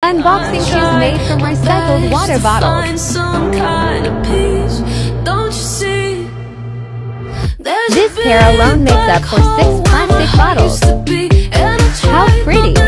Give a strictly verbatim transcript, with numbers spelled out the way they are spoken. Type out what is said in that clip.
Unboxing shoes made from recycled water bottles. This pair alone makes up for six plastic bottles. How pretty!